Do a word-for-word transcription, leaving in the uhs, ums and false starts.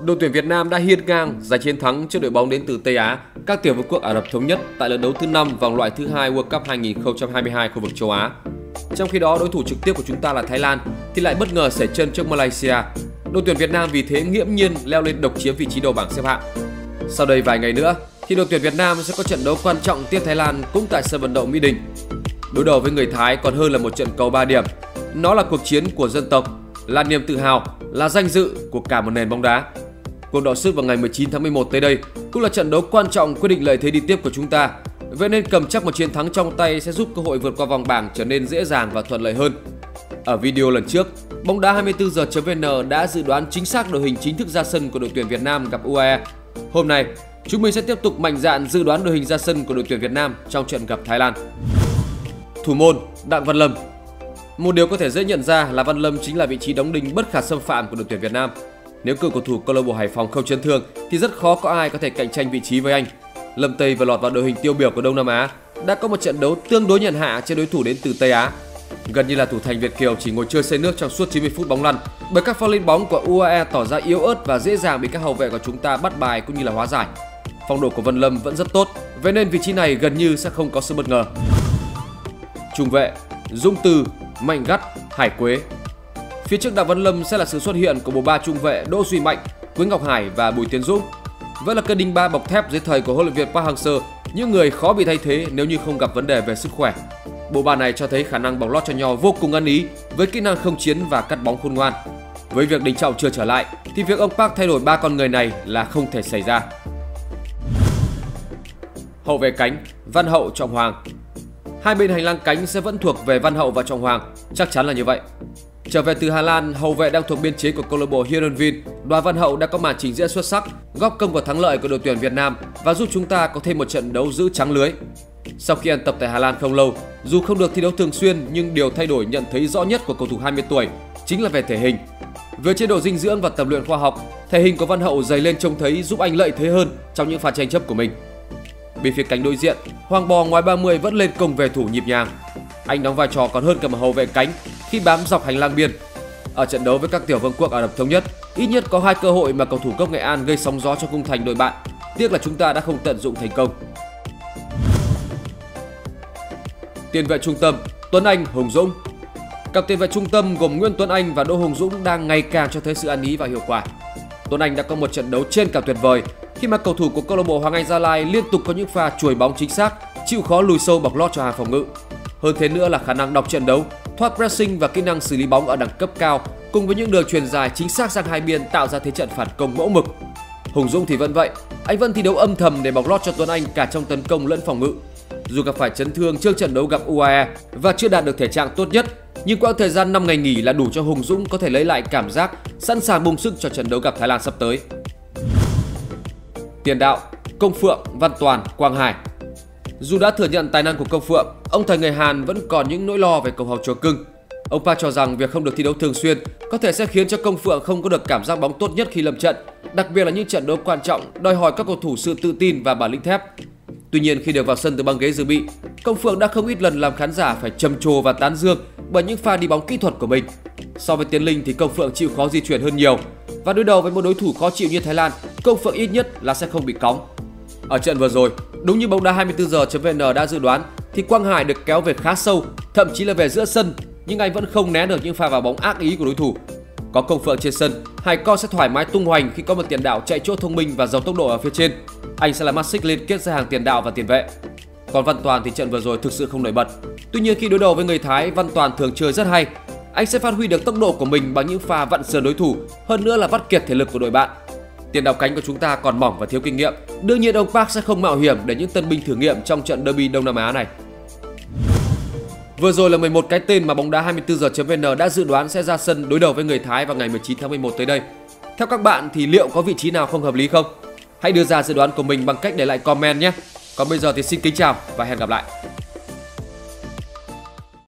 Đội tuyển Việt Nam đã hiên ngang giành chiến thắng trước đội bóng đến từ Tây Á, các tiểu vương quốc Ả Rập Thống Nhất tại lượt đấu thứ năm vòng loại thứ hai World Cup hai nghìn không trăm hai mươi hai khu vực châu Á. Trong khi đó, đối thủ trực tiếp của chúng ta là Thái Lan thì lại bất ngờ sẩy chân trước Malaysia. Đội tuyển Việt Nam vì thế nghiễm nhiên leo lên độc chiếm vị trí đầu bảng xếp hạng. Sau đây vài ngày nữa thì đội tuyển Việt Nam sẽ có trận đấu quan trọng tiếp Thái Lan cũng tại sân vận động Mỹ Đình. Đối đầu với người Thái còn hơn là một trận cầu ba điểm. Nó là cuộc chiến của dân tộc, là niềm tự hào, là danh dự của cả một nền bóng đá. Cuộc đọ sức vào ngày mười chín tháng mười một tới đây cũng là trận đấu quan trọng quyết định lợi thế đi tiếp của chúng ta. Vậy nên cầm chắc một chiến thắng trong tay sẽ giúp cơ hội vượt qua vòng bảng trở nên dễ dàng và thuận lợi hơn. Ở video lần trước, bóng đá hai mươi tư giờ chấm vn đã dự đoán chính xác đội hình chính thức ra sân của đội tuyển Việt Nam gặp u a e. Hôm nay, chúng mình sẽ tiếp tục mạnh dạn dự đoán đội hình ra sân của đội tuyển Việt Nam trong trận gặp Thái Lan. Thủ môn Đặng Văn Lâm. Một điều có thể dễ nhận ra là Văn Lâm chính là vị trí đóng đinh bất khả xâm phạm của đội tuyển Việt Nam. Nếu cựu cầu thủ câu lạc bộ Hải Phòng không chấn thương thì rất khó có ai có thể cạnh tranh vị trí với anh. Lâm Tây vừa lọt vào đội hình tiêu biểu của Đông Nam Á đã có một trận đấu tương đối nhàn hạ trên đối thủ đến từ Tây Á. Gần như là thủ thành Việt kiều chỉ ngồi chơi xây nước trong suốt chín mươi phút bóng lăn, bởi các pha lên bóng của u a e tỏ ra yếu ớt và dễ dàng bị các hậu vệ của chúng ta bắt bài cũng như là hóa giải. Phong độ của Văn Lâm vẫn rất tốt, vậy nên vị trí này gần như sẽ không có sự bất ngờ. Trung vệ Dũng Từ, Mạnh Gắt, Hải Quế. Phía trước Đặng Văn Lâm sẽ là sự xuất hiện của bộ ba trung vệ Đỗ Duy Mạnh, Quế Ngọc Hải và Bùi Tiến Dũng. Vẫn là cân đinh ba bọc thép dưới thời của huấn luyện viên Park Hang-seo, những người khó bị thay thế nếu như không gặp vấn đề về sức khỏe. Bộ ba này cho thấy khả năng bóng lót cho nhau vô cùng ăn ý với kỹ năng không chiến và cắt bóng khôn ngoan. Với việc Đình Trọng chưa trở lại thì việc ông Park thay đổi ba con người này là không thể xảy ra. Hậu vệ cánh Văn Hậu, Trọng Hoàng. Hai bên hành lang cánh sẽ vẫn thuộc về Văn Hậu và Trọng Hoàng, chắc chắn là như vậy. Trở về từ Hà Lan, hậu vệ đang thuộc biên chế của câu lạc bộ Heerenveen, Đoàn Văn Hậu đã có màn trình diễn xuất sắc, góp công vào thắng lợi của đội tuyển Việt Nam và giúp chúng ta có thêm một trận đấu giữ trắng lưới. Sau khi ăn tập tại Hà Lan không lâu, dù không được thi đấu thường xuyên nhưng điều thay đổi nhận thấy rõ nhất của cầu thủ hai mươi tuổi chính là về thể hình. Với chế độ dinh dưỡng và tập luyện khoa học, thể hình của Văn Hậu dày lên trông thấy giúp anh lợi thế hơn trong những pha tranh chấp của mình. Bên phía cánh đối diện, Hoàng Bò ngoài ba mươi vẫn lên công về thủ nhịp nhàng. Anh đóng vai trò còn hơn cả một hậu vệ cánh khi bám dọc hành lang biên. Ở trận đấu với các tiểu vương quốc Ả Rập Thống Nhất, ít nhất có hai cơ hội mà cầu thủ gốc Nghệ An gây sóng gió cho khung thành đội bạn. Tiếc là chúng ta đã không tận dụng thành công. Tiền vệ trung tâm Tuấn Anh, Hùng Dũng. Cặp tiền vệ trung tâm gồm Nguyễn Tuấn Anh và Đỗ Hùng Dũng đang ngày càng cho thấy sự ăn ý và hiệu quả. Tuấn Anh đã có một trận đấu trên cả tuyệt vời khi mà cầu thủ của câu lạc bộ Hoàng Anh Gia Lai liên tục có những pha chuồi bóng chính xác, chịu khó lùi sâu bọc lót cho hàng phòng ngự. Hơn thế nữa là khả năng đọc trận đấu, thoát pressing và kỹ năng xử lý bóng ở đẳng cấp cao, cùng với những đường chuyền dài chính xác sang hai biên tạo ra thế trận phản công mẫu mực. Hùng Dũng thì vẫn vậy, anh vẫn thi đấu âm thầm để bọc lót cho Tuấn Anh cả trong tấn công lẫn phòng ngự. Dù gặp phải chấn thương trước trận đấu gặp u a e và chưa đạt được thể trạng tốt nhất, nhưng quãng thời gian năm ngày nghỉ là đủ cho Hùng Dũng có thể lấy lại cảm giác, sẵn sàng bung sức cho trận đấu gặp Thái Lan sắp tới. Tiền đạo Công Phượng, Văn Toàn, Quang Hải. Dù đã thừa nhận tài năng của Công Phượng, ông thầy người Hàn vẫn còn những nỗi lo về cầu hậu chùa cưng. Ông Park cho rằng việc không được thi đấu thường xuyên có thể sẽ khiến cho Công Phượng không có được cảm giác bóng tốt nhất khi lâm trận, đặc biệt là những trận đấu quan trọng đòi hỏi các cầu thủ sự tự tin và bản lĩnh thép. Tuy nhiên khi được vào sân từ băng ghế dự bị, Công Phượng đã không ít lần làm khán giả phải trầm trồ và tán dương bởi những pha đi bóng kỹ thuật của mình. So với Tiến Linh thì Công Phượng chịu khó di chuyển hơn nhiều, và đối đầu với một đối thủ khó chịu như Thái Lan, Công Phượng ít nhất là sẽ không bị cóng. Ở trận vừa rồi, đúng như bóng đá hai mươi tư giờ chấm vn đã dự đoán thì Quang Hải được kéo về khá sâu, thậm chí là về giữa sân, nhưng anh vẫn không né được những pha vào bóng ác ý của đối thủ. Có Công Phượng trên sân, Hải Con sẽ thoải mái tung hoành khi có một tiền đạo chạy chỗ thông minh và giàu tốc độ ở phía trên. Anh sẽ là mắt xích liên kết giữa hàng tiền đạo và tiền vệ. Còn Văn Toàn thì trận vừa rồi thực sự không nổi bật. Tuy nhiên khi đối đầu với người Thái, Văn Toàn thường chơi rất hay. Anh sẽ phát huy được tốc độ của mình bằng những pha vặn sườn đối thủ, hơn nữa là vắt kiệt thể lực của đội bạn. Tiền đạo cánh của chúng ta còn mỏng và thiếu kinh nghiệm. Đương nhiên ông Park sẽ không mạo hiểm để những tân binh thử nghiệm trong trận derby Đông Nam Á này. Vừa rồi là mười một cái tên mà bóng đá hai mươi tư giờ chấm vn đã dự đoán sẽ ra sân đối đầu với người Thái vào ngày mười chín tháng mười một tới đây. Theo các bạn thì liệu có vị trí nào không hợp lý không? Hãy đưa ra dự đoán của mình bằng cách để lại comment nhé. Còn bây giờ thì xin kính chào và hẹn gặp lại.